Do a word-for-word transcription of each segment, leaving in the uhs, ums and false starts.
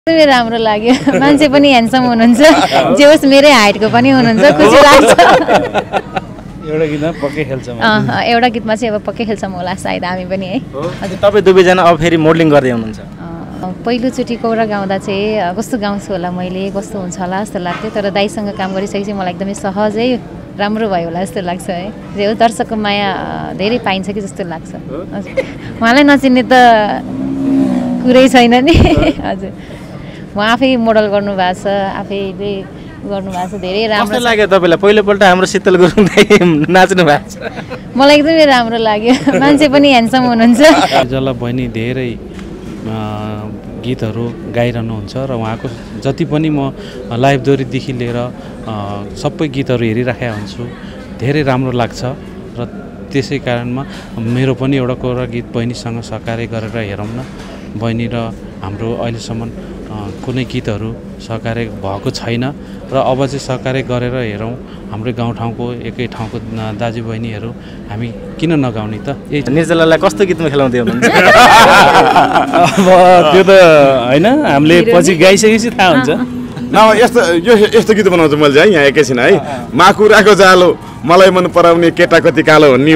एकदमै राम्रो लाग्यो मान्छे पनि ह्यान्डसम हुनुहुन्छ जे होस् मेरै हाइटको पनि हुनुहुन्छ खुसी लाग्छ एउटा गीतमा पक्कै खेल्छौँ एउटा गीतमा चाहिँ अब पक्कै खेल्छौँ होला सायद हामी पनि है हजुर तपाईँ दुवैजना अब फेरि मोडलिङ गर्दै हुनुहुन्छ पहिलोचोटि कौरा गाउँदा चाहिँ कस्तो गाउँछु होला मैले कस्तो हुन्छ होला जस्तो लाग्थ्यो तर दाइसँग काम गरिसकेपछि मलाई एकदमै सहजै राम्रो भयो होला जस्तो लाग्छ है जे हो दर्शकको माया धेरै पाइन्छ कि जस्तो लाग्छ हजुर उहाँलाई नचिन्ने त कुरै छैन नि हजुर उहाँ आफै मोडल गर्नुभएको छ आफैले गर्नुभएको छ धेरै राम्रो कस्तो लाग्यो तपाईँलाई पहिलोपल्ट हाम्रो शीतल गुरुङ दाइ नाच्नु भएको छ मलाई एकदमै राम्रो लाग्यो मान्छे पनि ह्यान्डसम हुनुहुन्छ जला बहिनी धेरै गीतहरू गाइरहनुहुन्छ र उहाँको जति पनि म लाइभ दोहोरीदेखि लिएर सबै गीतहरू हेरिराखेका हुन्छु धेरै राम्रो लाग्छ र त्यसै कारणमा मेरो पनि एउटा कोरा गीत बहिनीसँग सहकार्य गरेर हेरौँ न बहिनी र हाम्रो अहिलेसम्म कुनै गीतहरू सहकार्य भएको छैन र अब चाहिँ सहकार्य गरेर हेरौँ हाम्रो गाउँठाउँको एकै ठाउँको दाजुबहिनीहरू हामी किन नगाउने त यही निर्जलालाई कस्तो गीतमा खेलाउँदै हुनुहुन्छ अब त्यो त होइन हामीले पछि गाइसकेपछि थाहा हुन्छ न यस्तो यो यस्तो गीत बनाउँछु मैले चाहिँ यहाँ एकैछिन है माकुराको जालो मलाई मन पराउने केटा कति कालो भन्ने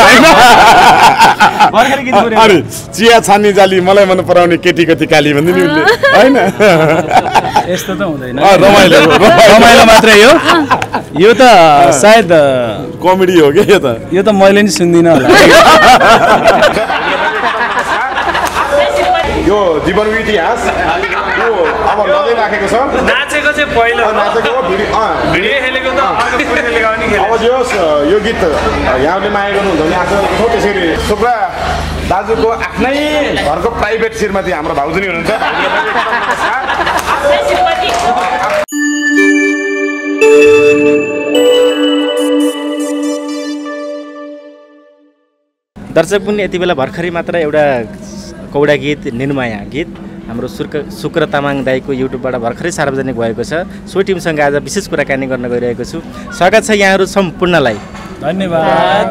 अरे चिया छान्ने जाली मलाई मन पराउने केटी कति काली भन्ने नि उसले होइन यस्तो त हुँदैन रमाइलो रमाइलो मात्रै हो यो त सायद कमेडी हो कि यो त यो त मैले नि सुन्दिनँ होला यो जीवनको इतिहास यो अब नदै राखेको छ नाचेको चाहिँ पहिलो नाचेको भिडियो भिडियो खेलेको त अर्को पुरुषले गाउने खेले अब जो यो गीत यहाँले माया गर्नुहुन्छ भने आफ्नो त्यसरी सुब्रा दाजुको आफ्नै घरको प्राइभेट श्रीमती हाम्रो भाउजू नि हुनुहुन्छ दर्शक पनि यति बेला भर्खरै मात्र एउटा कौडा गीत निर्माया गीत हाम्रो शुक्र शुक्र तामाङ दाईको युट्युबबाट भर्खरै सार्वजनिक भएको छ सो टिमसँग आज विशेष कुराकानी गर्न गइरहेको छु स्वागत छ यहाँहरू सम्पूर्णलाई धन्यवाद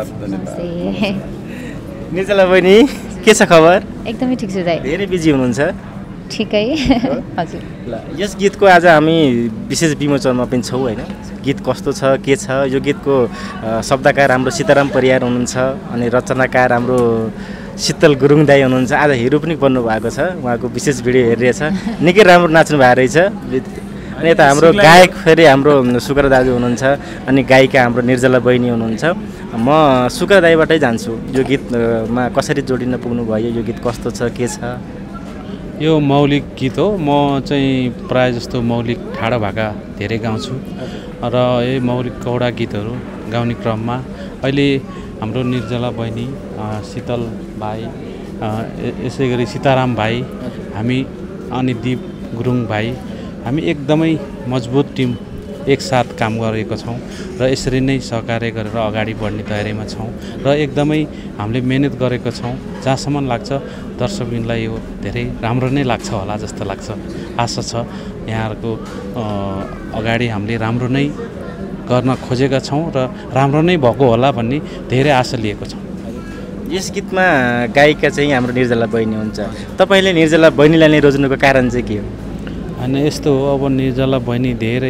निर्जला बहिनी के छ खबर एकदमै ठिक छ दाइ धेरै बिजी हुनुहुन्छ ठिकै हजुर ल यस गीतको आज हामी विशेष विमोचनमा पनि छौँ होइन गीत कस्तो छ के छ यो गीतको शब्दकार हाम्रो सीताराम परियार हुनुहुन्छ अनि रचनाकार हाम्रो शीतल गुरुङ दाई हुनुहुन्छ आज हिरो पनि बन्नु भएको छ उहाँको विशेष भिडियो हेरिरहेछ निकै राम्रो नाच्नु भएको रहेछ अनि यता हाम्रो गायक फेरि हाम्रो शुक्र दाजु हुनुहुन्छ अनि गायिका हाम्रो निर्जला बहिनी हुनुहुन्छ म शुक्र दाईबाटै जान्छु यो गीतमा कसरी जोडिन पुग्नु भयो यो गीत कस्तो छ के छ यो मौलिक गीत हो म चाहिँ प्रायः जस्तो मौलिक ठाडो भाका धेरै गाउँछु र यही मौलिक कौडा गीतहरू गाउने क्रममा अहिले हाम्रो निर्जला बहिनी शीतल भाइ यसै गरी सीताराम भाइ हामी अनि दिप गुरुङ भाइ हामी एकदमै मजबुत टिम एकसाथ काम गरेको छौँ र यसरी नै सहकार्य गरेर अगाडि बढ्ने तयारीमा छौँ र एकदमै हामीले मिहिनेत गरेको छौँ जहाँसम्म लाग्छ दर्शकबिनलाई यो धेरै राम्रो नै लाग्छ होला जस्तो लाग्छ आशा छ यहाँहरूको अगाडि हामीले राम्रो नै गर्न खोजेका छौँ र राम्रो नै भएको होला भन्ने धेरै आशा लिएको छौँ यस गीतमा गायिका चाहिँ हाम्रो निर्जला बहिनी हुन्छ तपाईँले निर्जला बहिनीलाई नै रोज्नुको कारण चाहिँ के हो होइन यस्तो हो अब निर्जला बहिनी धेरै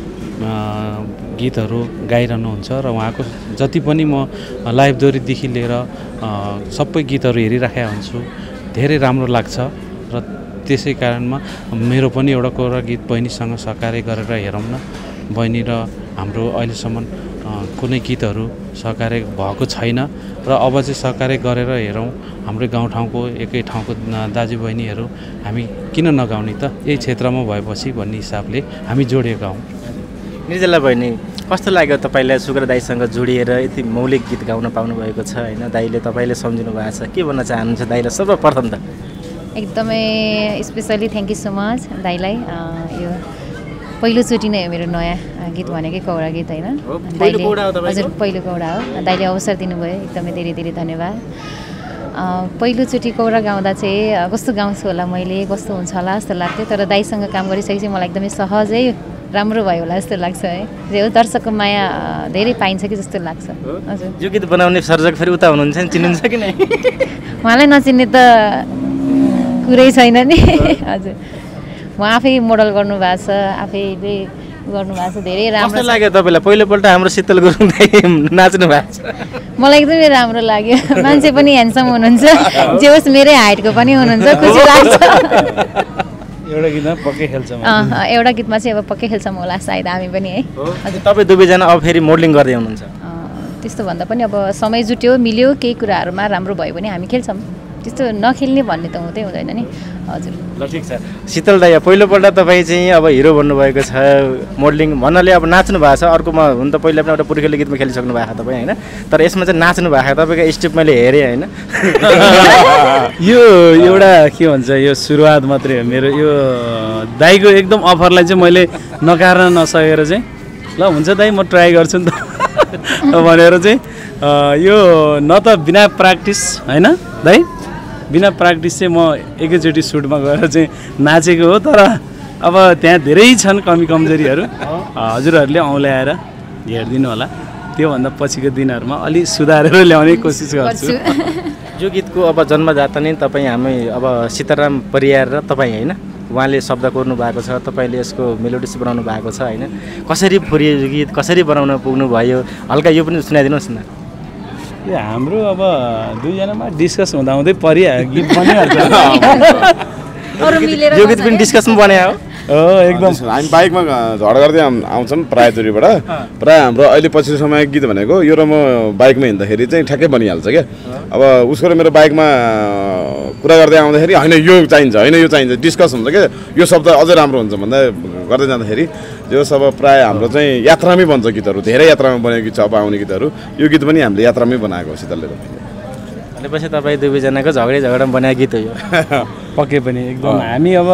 गीतहरू गाइरहनुहुन्छ र उहाँको जति पनि म लाइभ दोहोरीदेखि लिएर सबै गीतहरू हेरिराखेका हुन्छु धेरै राम्रो लाग्छ र त्यसै कारणमा मेरो पनि एउटा कोरा गीत बहिनीसँग सहकार्य गरेर हेरौँ न बहिनी र हाम्रो अहिलेसम्म कुनै गीतहरू सहकार्य भएको छैन र अब चाहिँ सहकार्य गरेर हेरौँ हाम्रो गाउँठाउँको एकै ठाउँको दाजुबहिनीहरू हामी किन नगाउने त यही क्षेत्रमा भएपछि भन्ने हिसाबले हामी जोडिएका हौँ निर्जला बहिनी कस्तो लाग्यो तपाईँलाई शुक्र दाईसँग जोडिएर यति मौलिक गीत गाउन पाउनु भएको छ होइन दाईले तपाईँले सम्झिनु भएको छ के भन्न चाहनुहुन्छ दाईलाई सर्वप्रथम त एकदमै specially thank you so much दाईलाई यो पहिलोचोटि नै हो मेरो नयाँ गीत भनेकै कौडा गीत होइन दाइले हजुर पहिलो कौडा हो दाइले अवसर दिनुभयो एकदमै धेरै धेरै धन्यवाद पहिलोचोटि कौडा गाउँदा चाहिँ कस्तो गाउँछु होला मैले कस्तो हुन्छ होला जस्तो लाग्थ्यो तर दाइसँग काम गरिसकेपछि मलाई एकदमै सहजै राम्रो भयो होला जस्तो लाग्छ है जे हो दर्शकको माया धेरै पाइन्छ कि जस्तो लाग्छ हजुर यो गीत बनाउने सर्जक फेरि उता हुनुहुन्छ नि चिन्नुहुन्छ कि नै उहाँलाई नचिन्ने त कुरै छैन नि हजुर उहाँ आफै मोडल गर्नुभएको छ आफैले गर्नुभएको छ धेरै राम्रो कस्तो लाग्यो तपाईँलाई पहिलोपल्ट हाम्रो शीतल गुरुङ दाइ नाच्नु भएको छ मलाई एकदमै राम्रो लाग्यो मान्छे पनि ह्यान्डसम हुनुहुन्छ जे होस् मेरै हाइटको पनि हुनुहुन्छ खुसी लाग्छ एउटा गीतमा पक्कै खेल्छौँ एउटा गीतमा चाहिँ अब पक्कै खेल्छौँ होला सायद हामी पनि है हजुर तपाईँ दुवैजना अब फेरि मोडलिङ गर्दै हुनुहुन्छ त्यस्तो भन्दा पनि अब समय जुट्यो मिल्यो केही कुराहरूमा राम्रो भयो भने हामी खेल्छौँ त्यस्तो नखेल्ने भन्ने त हुँदै हुँदैन नि हजुर ल ठिक छ शीतल दाइ पहिलोपल्ट तपाईँ चाहिँ अब हिरो बन्नुभएको छ मोडलिङ भन्नाले अब नाच्नु भएको छ अर्कोमा हुन त पहिला पनि एउटा पुर्खेली गीतमा खेलिसक्नु भएको छ तपाईँ होइन तर यसमा चाहिँ नाच्नु भएको तपाईँको स्टेप मैले हेरेँ होइन यो एउटा के भन्छ यो सुरुवात मात्रै हो मेरो यो दाइको एकदम अफरलाई चाहिँ मैले नकार्न नसकेर चाहिँ ल हुन्छ दाइ म ट्राई गर्छु नि त भनेर चाहिँ यो न त बिना प्र्याक्टिस होइन दाइ बिना प्र्याक्टिस चाहिँ म एकैचोटि सुटमा गएर चाहिँ नाचेको हो तर अब त्यहाँ धेरै छन् कमी कमजोरीहरू हजुरहरूले औँल्याएर हेरिदिनु होला त्योभन्दा पछिको दिनहरूमा अलिक सुधारेर ल्याउने कोसिस गर्छु यो गीतको अब जन्मदाता नै तपाईँ हामी अब सीताराम परियार र तपाईँ होइन उहाँले शब्द कोर्नु भएको छ तपाईँले यसको मेलोडिस बनाउनु भएको छ होइन कसरी फुरियो यो गीत कसरी बनाउन पुग्नु भयो हल्का यो पनि सुनाइदिनुहोस् न यो हाम्रो अब दुईजनामा डिस्कस हुँदा हुँदै परिहाल्यो गीत बनिहाल्छ यो गीत पनि डिस्कसमा बनायो हो एकदम हामी बाइकमा झगडा गर्दै आउँछौँ प्रायः दूरीबाट प्रायः हाम्रो अहिले पछिल्लो समय गीत भनेको यो र म बाइकमा हिँड्दाखेरि चाहिँ ठ्याक्कै बनिहाल्छ क्या अब उसको र मेरो बाइकमा कुरा गर्दै आउँदाखेरि होइन यो चाहिन्छ होइन यो चाहिन्छ डिस्कस हुन्छ क्या यो शब्द अझै राम्रो हुन्छ भन्दा गर्दै जाँदाखेरि जो सब प्रायः हाम्रो चाहिँ यात्रामै बन्छ गीतहरू धेरै यात्रामा बनेको गीत छ अब आउने गीतहरू यो गीत पनि हामीले यात्रामै बनाएको हो शीतलले भनेपछि तपाईँ दुवैजनाको झगडै झगडा बनाएको गीत हो यो पक्कै पनि एकदम हामी अब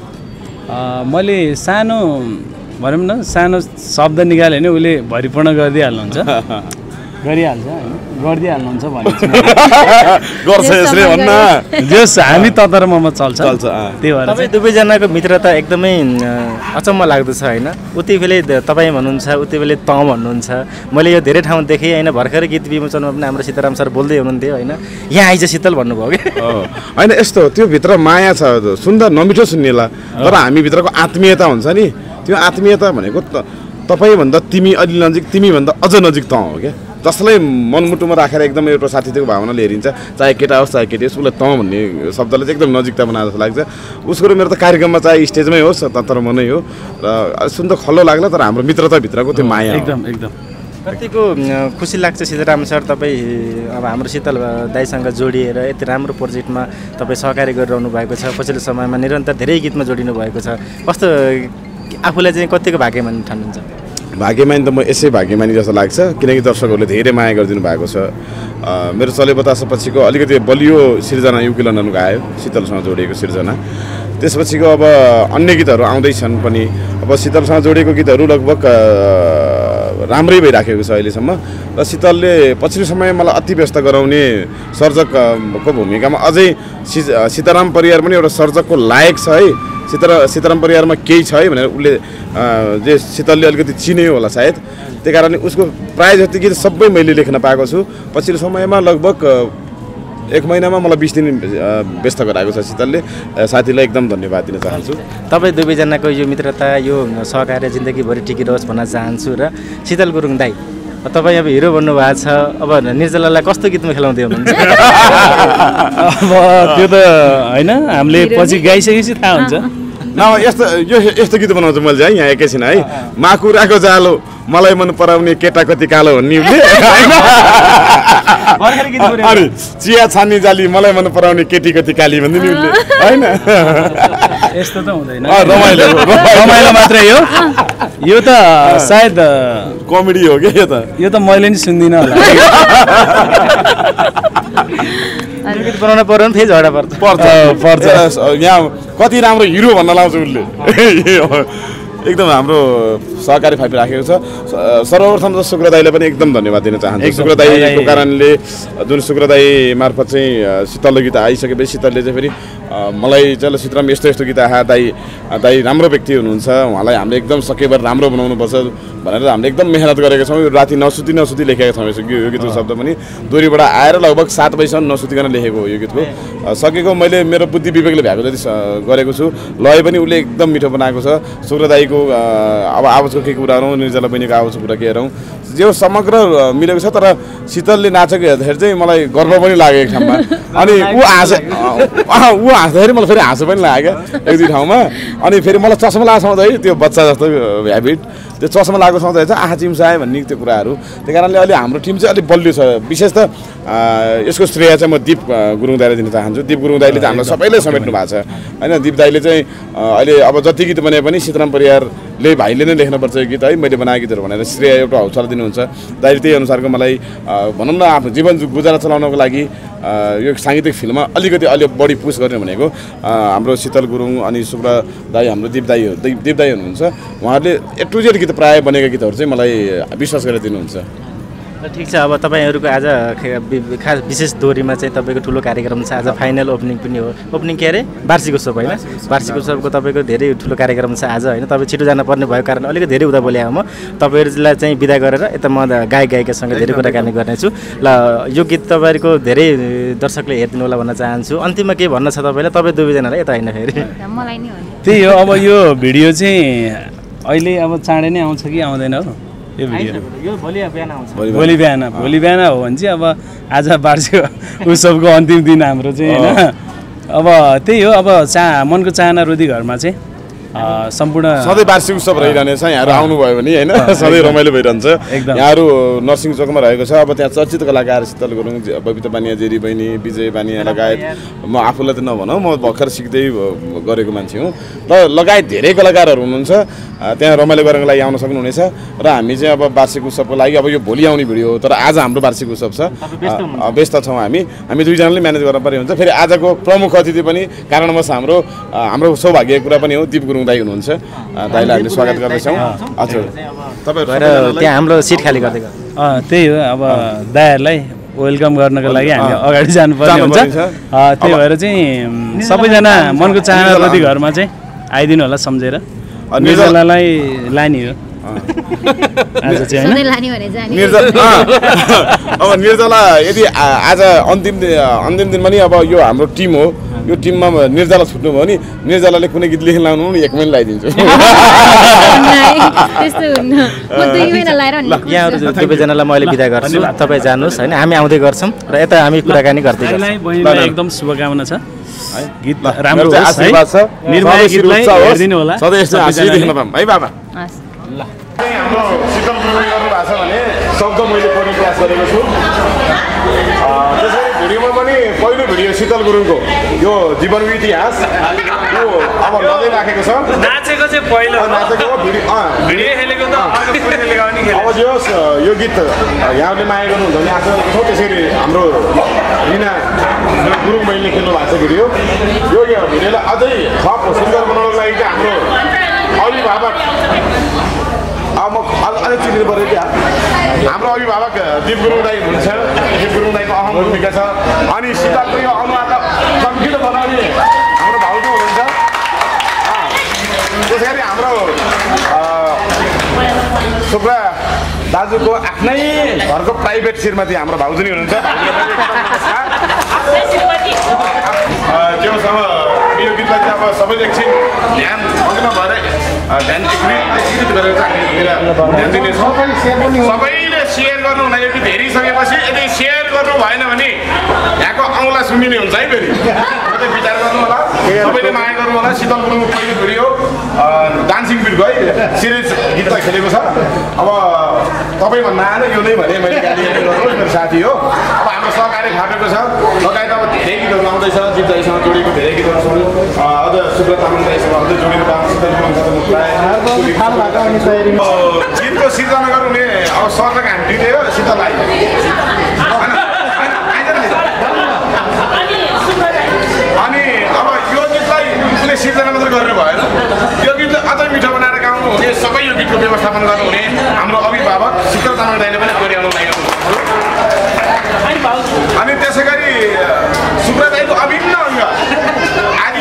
मैले सानो भनौँ न सानो शब्द निकाल्यो भने उसले भरिपूर्ण गरिदिइहाल्नुहुन्छ गरिहाल्छ होइन गरिदिइहाल्नुहुन्छ भने गर्छ यसले भन्न जस हामी ततरमा चल्छ चल्छ त्यही भएर तपाईँ दुवैजनाको मित्रता एकदमै अचम्म लाग्दो छ होइन उति बेलै तपाईँ भन्नुहुन्छ उति बेलै त भन्नुहुन्छ मैले यो धेरै ठाउँ देखेँ होइन भर्खरै गीत विमोचनमा पनि हाम्रो सीताराम सर बोल्दै हुनुहुन्थ्यो होइन यहाँ आइज शीतल भन्नुभयो कि होइन यस्तो त्यो भित्र माया छ सुन्दा नमिठो सुन्नेला तर हामीभित्रको आत्मीयता हुन्छ नि त्यो आत्मीयता भनेको तपाईँभन्दा तिमी अलि नजिक तिमीभन्दा अझ नजिक त हो क्या जसलाई मनमुटुमा राखेर एकदम एउटा साथीको भावनाले हेरिन्छ चाहे केटा होस् चाहे केटी होस् उसलाई त भन्ने शब्दले चाहिँ एकदम नजिकता बनाएको जस्तो लाग्छ उसको र मेरो त कार्यक्रममा चाहे स्टेजमै होस् तर म नै हो र सुन्दा खल्लो लाग्ला तर हाम्रो मित्रताभित्रको त्यो माया एकदम एकदम कतिको खुसी लाग्छ सीताराम सर तपाईँ अब हाम्रो शीतल दाइसँग जोडिएर यति राम्रो प्रोजेक्टमा तपाईँ सहकारी गरिरहनु भएको छ पछिल्लो समयमा निरन्तर धेरै गीतमा जोडिनु भएको छ कस्तो आफूलाई चाहिँ कतिको भाग्यमानी ठान्नुहुन्छ भाग्यमानी त म यसै भाग्यमानी जस्तो लाग्छ किनकि दर्शकहरूले धेरै माया गरिदिनु भएको छ मेरो चले बतास पछिको अलिकति बलियो सिर्जना युकी लन्डनको आयो शीतलसँग जोडिएको सिर्जना त्यसपछिको अब अन्य गीतहरू आउँदैछन् पनि अब शीतलसँग जोडिएको गीतहरू लगभग राम्रै भइराखेको छ अहिलेसम्म र शीतलले पछिल्लो समय मलाई अति व्यस्त गराउने सर्जकको भूमिकामा अझै सीताराम परियार पनि एउटा सर्जकको लायक छ है सीतारा सीताराम परिवारमा केही छ है भनेर उसले जे शीतलले अलिकति चिन्यो होला सायद त्यही कारणले उसको प्रायः जति गीत सबै मैले लेख्न पाएको छु पछिल्लो समयमा लगभग एक महिनामा मलाई बिस दिन व्यस्त गराएको छ शीतलले साथीलाई एकदम धन्यवाद दिन चाहन्छु तपाईँ दुवैजनाको यो मित्रता यो सहकार्य जिन्दगीभरि टिकिरहोस् भन्न चाहन्छु र शीतल गुरुङ दाइ तपाईँ अब हिरो बन्नु भएको छ अब निर्जलालाई कस्तो गीतमा खेलाउँदै हुनुहुन्छ अब त्यो त होइन हामीले पछि गाइसकेपछि थाहा हुन्छ न यस्तो यो यस्तो गीत बनाउँछु मैले चाहिँ यहाँ एकैछिन है माकुराको जालो मलाई मन पराउने केटा कति कालो भन्ने अरे चिया छान्ने जाली मलाई मन पराउने केटी कति काली भन्ने नि उसले होइन यस्तो त हुँदैन रमाइलो रमाइलो मात्रै हो यो त सायद कमेडी हो क्या यो त यो त मैले नि सुन्दिनँ होला गीत बनाउन पर्यो भने फेरि झगडा पर्छ पर्छ पर्छ यहाँ कति राम्रो हिरो भन्न लाउँछ उसले एकदम हाम्रो सहकारी फाइप राखेको छ सर्वप्रथम त शुक्र दाइलाई पनि एकदम धन्यवाद दिन चाहन्छु शुक्र दाइको कारणले जुन शुक्र दाइ मार्फत चाहिँ शीतल गीत आइसकेपछि शीतलले चाहिँ फेरि मलाई चलचित्रमा यस्तो यस्तो गीत आहा दाई दाई राम्रो व्यक्ति हुनुहुन्छ उहाँलाई हामीले एकदम सकेभर राम्रो बनाउनुपर्छ भनेर हामीले एकदम मेहनत गरेका छौँ। राति नसुती नसुती लेखेका छौँ यो गीतको शब्द पनि दोहोरीबाट आएर लगभग सात बजीसम्म नसुतिकन लेखेको हो यो गीतको। सकेको मैले मेरो बुद्धि विवेकले भ्याएको जति गरेको छु। लय पनि उसले एकदम मिठो बनाएको छ। शुक्र दाईको अब आवाजको के कुरा गरौँ, निर्जला बहिनीको आवाजको कुरा के गरौँ, जो समग्र मिलेको छ। तर शीतलले नाचेको हेर्दाखेरि चाहिँ मलाई गर्व पनि लाग्यो एक ठाउँमा। अनि ऊ हाँस ऊ हाँस्दाखेरि मलाई फेरि हाँसो पनि लाग्यो एक दुई ठाउँमा। अनि फेरि मलाई चस्मा लगाएको सधैँ त्यो बच्चा जस्तो ह्याबिट, त्यो चस्मा लगाएको सधैँ चाहिँ आँखा चिम्सायो भन्ने त्यो कुराहरू। त्यही कारणले अहिले हाम्रो टिम चाहिँ अलिक बलियो छ। विशेष त यसको श्रेय चाहिँ म दिप गुरुङ दाईले दिन चाहन्छु। दिप गुरुङ दाईले चाहिँ हामीलाई सबैले समेट्नु भएको छ होइन। दिप दाईले चाहिँ अहिले अब जति गीत बने पनि सीताराम परियारले भाइले नै लेख्नुपर्छ यो गीत है, मैले बनाएको गीतहरू भनेर श्रेय एउटा हौसला दिनुहुन्छ दाईले। त्यही अनुसारको मलाई भनौँ न आफ्नो जीवन गुजारा चलाउनको लागि यो साङ्गीतिक फिल्ममा अलिकति अलि बढी पुस गर्ने भनेको हाम्रो शीतल गुरुङ अनि शुक्र दाई हाम्रो दिप दाई दिप दाई हुनुहुन्छ। उहाँहरूले ए टु जेड गीत प्रायः बनेका गीतहरू चाहिँ मलाई विश्वास गरेर दिनुहुन्छ। ठिक छ, अब तपाईँहरूको आज खास विशेष दोहोरीमा चाहिँ तपाईँको ठुलो कार्यक्रम छ। आज फाइनल ओपनिङ पनि हो। ओपनिङ के अरे वार्षिक उत्सव होइन, वार्षिक उत्सवको तपाईँको धेरै ठुलो कार्यक्रम छ आज होइन। तपाईँ छिटो जानुपर्ने भएको कारण अलिकति धेरै उता बोले म तपाईँहरूलाई चाहिँ बिदा गरेर यता म गायक गायिकासँग धेरै कुराकानी गर्नेछु। ल यो गीत तपाईँहरूको धेरै दर्शकले हेरिदिनु होला भन्न चाहन्छु। अन्तिममा के भन्न छ तपाईँलाई, तपाईँ दुवैजनालाई यता होइन फेरि मलाई नि हो त्यही हो। अब यो भिडियो चाहिँ अहिले अब चाँडै नै आउँछ कि आउँदैन हो यो भिडियो? यो भोलि बिहान आउँछ। भोलि बिहान भोलि बिहान हो भने चाहिँ अब आज वार्षिक उत्सवको अन्तिम दिन हाम्रो चाहिँ होइन। अब त्यही हो, अब चा मनको चाहना रोधी घरमा चाहिँ सम्पूर्ण सधैँ वार्षिक उत्सव रहिरहनेछ। यहाँहरू आउनुभयो भने होइन सधैँ रमाइलो भइरहन्छ। यहाँहरू नर्सिङ चोकमा रहेको छ। अब त्यहाँ चर्चित कलाकार शीतल गुरुङ, बबिता बानिया, जेरी बहिनी, विजय बानिया लगायत म आफूलाई त नभनौँ, म भर्खर सिक्दै गरेको मान्छे हुँ र लगायत धेरै कलाकारहरू हुनुहुन्छ। त्यहाँ रमाइलो गर्नको लागि आउन सक्नुहुनेछ। र हामी चाहिँ अब वार्षिक उत्सवको लागि अब यो भोलि आउने भिडियो हो, तर आज हाम्रो वार्षिक उत्सव छ। व्यस्त छौँ हामी हामी दुईजनाले म्यानेज गर्न पर्ने हुन्छ। फेरि आजको प्रमुख अतिथि पनि कारणवश हाम्रो हाम्रो सौभाग्यको कुरा पनि हो, दिप गुरुङ दाई हुनुहुन्छ। दाईलाई हामीले स्वागत गर्दैछौँ। हजुर तपाईँहरू त्यहाँ हाम्रो सिट खाली गर्दै गर्छ। त्यही हो, अब दाईहरूलाई वेलकम गर्नको लागि हामी अगाडि जानुपर्ने हुन्छ। त्यही भएर चाहिँ सबैजना मनको चाहना रोधी घरमा चाहिँ आइदिनु होला सम्झेर। निर्जलालाई लाने हो आज चाहिँ होइन। निर्जला अब निर्जला यदि आज अन्तिम अन्तिम दिनमा नि अब यो हाम्रो टिम हो, यो टिममा निर्जला छुट्नु भयो नि निर्जलाले कुनै गीत लेख्न लाउनु नि एक महिना लगाइदिन्छु। यहाँहरू दुवैजनालाई मैले बिदा गर्छु, तपाईँ जानुहोस् होइन। हामी आउँदै गर्छौँ र यता हामी कुराकानी गर्दै गर्छौँ। एकदम शुभकामना छ, गीत राम्रो होस्, आशीर्वाद छ, निर्भय गीतलाई हेरिदिनु होला सधैँ यस्तो हाँसिदिनु देख्न पाऊँ है बाबा। ल हाम्रो शीतल गुरुङले गर्नु भएको छ भने शब्द मैले पढ्ने प्रयास गरेको छु। त्यसरी भिडियोमा पनि पहिलो भिडियो शीतल गुरुङको यो जीवनको इतिहास यो अब नदै राखेको छ। नाचेको चाहिँ पहिलो नाचेको भिडियो भिडियो खेलेको त अब जो यो गीत यहाँले माया गर्नुहुन्छ भने आशा गर्छौँ। त्यसरी हाम्रो रिना गुरुङ बहिनीले खेल्नु भएको छ भिडियो। यो भिडियोलाई अझै थप सुन्दर बनाउनको लागि चाहिँ हाम्रो अभिभावक अब म अलिक चिन्नु पऱ्यो क्या, हाम्रो अभिभावक दिप गुरुङ दाई हुनुहुन्छ। दिप गुरुङ दाईको अहम भूमिका छ। अनि शीतलको यो अनुहारलाई चम्किलो बनाउने हाम्रो भाउजू हुनुहुन्छ। त्यसै गरी हाम्रो शुक्र दाजुको आफ्नै घरको प्राइभेट श्रीमती हाम्रो भाउजू नै हुनुहुन्छ। त्योसँग यो गीतलाई चाहिँ अब सबैले एकछिन ध्यान मग्न भएर ध्यान एकीकृत गरेर ध्यान दिनेछौँ। सबैले सेयर गर्नु हुँदा यो गीत हेरिसकेपछि यदि सेयर गर्नु भएन भने यहाँको औँला सुन्दिने हुन्छ है। फेरि तपाईँ विचार गर्नु होला, सबैले माया गर्नु होला। शीतल गुरुङको पहिलो भिडियो डान्सिङ बिट है सिरिज गीतलाई खेलेको छ। अब तपाईँ भन्नु आएन यो नै भने मैले गाडी गर्नु मेरो साथी हो। अब हाम्रो सहकारी फाटेको छ, लगायत अब धेरै गीतहरू आउँदैछ। जित दाईसँग जोडिएको धेरै गीतहरू छन्। अझ शुक्र तामाङ दाईसँग अझै जोडिएको गीतको सिर्जना गर्नुहुने अब सरलाई हामी दिँदै हो शीतललाई अनि अब यो गीतलाई उसले सिर्जना मात्रै गर्नु भएन, यो गीतलाई अझै मिठो बनाएर गाउनु हुने, सबै यो गीतको व्यवस्थापन गर्नुहुने हाम्रो अभिभावक शीतल तामाङ दाईले पनि गरिआउनु लागेको। अनि त्यसै गरी शुक्र दाईको अभिन्न अङ्ग आज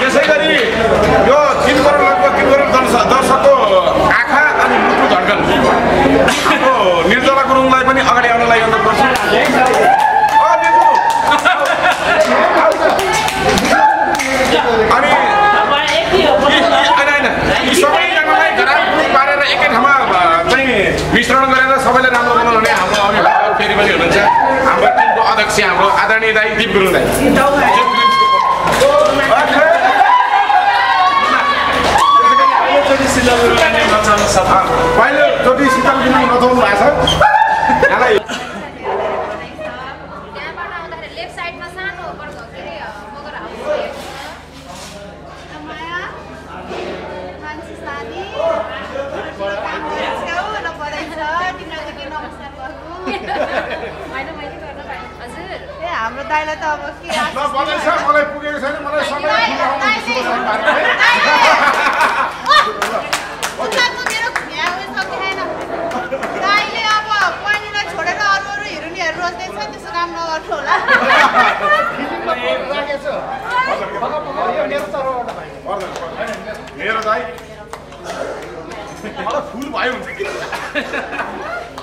त्यसै गरी यो तिन करोड लगभग तिन करोड दर्शकको आँखा अनि मुटु धड्कन हाम्रो निर्जला गुरुङलाई पनि अगाडि आउनलाई गर्नुपर्छ। अनि यी सबैजनालाई घराउ पारेर एकै ठाउँमा चाहिँ मिश्रण गरेर सबैले राम्रो बनाउने हाम्रो अभिभावक फेरि पनि हुनुहुन्छ हाम्रो टिमको अध्यक्ष हाम्रो आदरणीय दाइ दिप गुरुङ दाइ। पहिलोचोटि शीतल गुरुङ नचाउनु भएको छ। हाम्रो दाइलाई त अब के मलाई पुगेको छैन मलाई सबै मेरो सकेन दाइले अब बहिनीलाई छोडेर अरू अरू हिरोइनहरू रोज्दैछ त्यसो काम नगर्छु होला। मेरो दाइ मलाई फुल भयो हुन्छ कि